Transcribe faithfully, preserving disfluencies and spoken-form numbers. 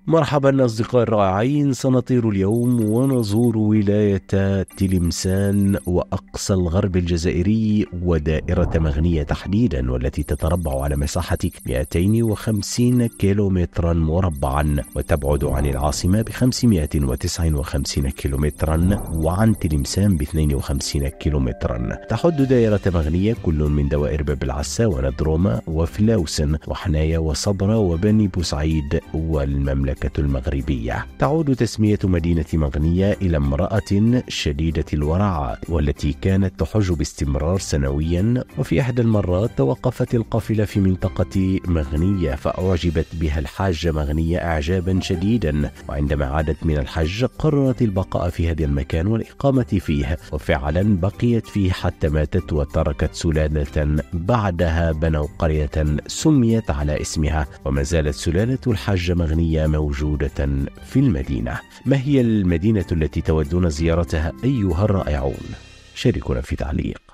مرحبا أصدقائي الرائعين، سنطير اليوم ونزور ولاية تلمسان وأقصى الغرب الجزائري ودائرة مغنية تحديدا، والتي تتربع على مساحة مئتين وخمسين كيلومترا مربعا وتبعد عن العاصمة ب خمسمائة وتسعة وخمسين كيلومترا وعن تلمسان ب اثنين وخمسين كيلومترا. تحد دائرة مغنية كل من دوائر باب العسا وندرومة وفلاوسن وحنايا وصبرا وبني بوسعيد والمملكة المغربية. تعود تسمية مدينة مغنية إلى امرأة شديدة الورع والتي كانت تحج باستمرار سنويا، وفي إحدى المرات توقفت القافلة في منطقة مغنية فأعجبت بها الحاجة مغنية إعجابا شديدا، وعندما عادت من الحج قررت البقاء في هذا المكان والإقامة فيه، وفعلا بقيت فيه حتى ماتت وتركت سلالة. بعدها بنوا قرية سميت على اسمها، وما زالت سلالة الحاجة مغنية موجودة في المدينة. ما هي المدينة التي تودون زيارتها أيها الرائعون؟ شاركونا في تعليق.